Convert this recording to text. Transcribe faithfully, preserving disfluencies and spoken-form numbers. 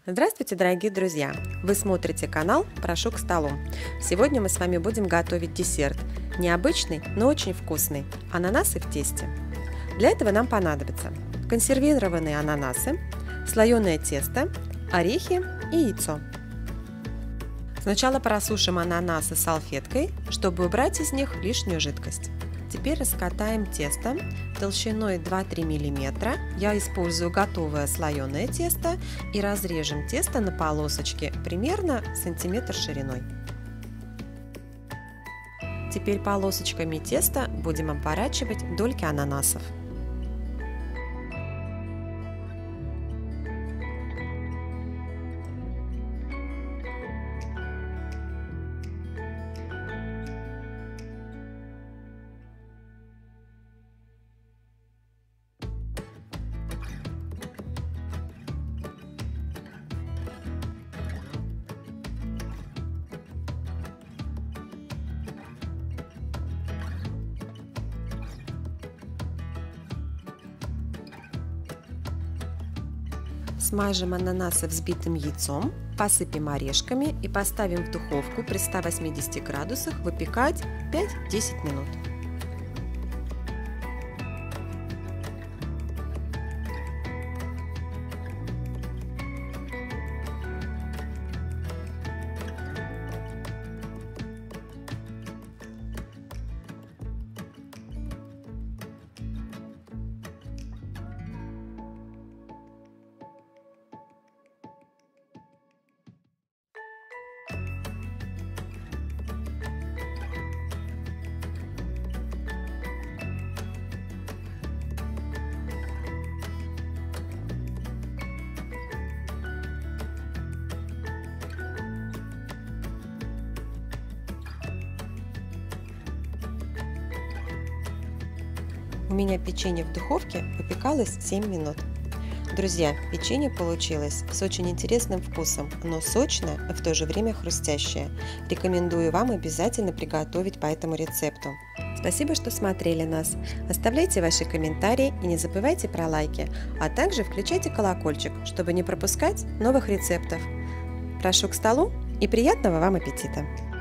Здравствуйте, дорогие друзья! Вы смотрите канал «Прошу к столу». Сегодня мы с вами будем готовить десерт. Необычный, но очень вкусный – ананасы в тесте. Для этого нам понадобятся консервированные ананасы, слоеное тесто, орехи и яйцо. Сначала просушим ананасы салфеткой, чтобы убрать из них лишнюю жидкость. Теперь раскатаем тесто толщиной два-три миллиметра. Я использую готовое слоеное тесто и разрежем тесто на полосочки примерно сантиметр шириной. Теперь полосочками теста будем оборачивать дольки ананасов. Смажем ананасы взбитым яйцом, посыпем орешками и поставим в духовку при ста восьмидесяти градусах выпекать пять-десять минут. У меня печенье в духовке выпекалось семь минут. Друзья, печенье получилось с очень интересным вкусом, но сочное и в то же время хрустящее. Рекомендую вам обязательно приготовить по этому рецепту. Спасибо, что смотрели нас. Оставляйте ваши комментарии и не забывайте про лайки, а также включайте колокольчик, чтобы не пропускать новых рецептов. Прошу к столу и приятного вам аппетита!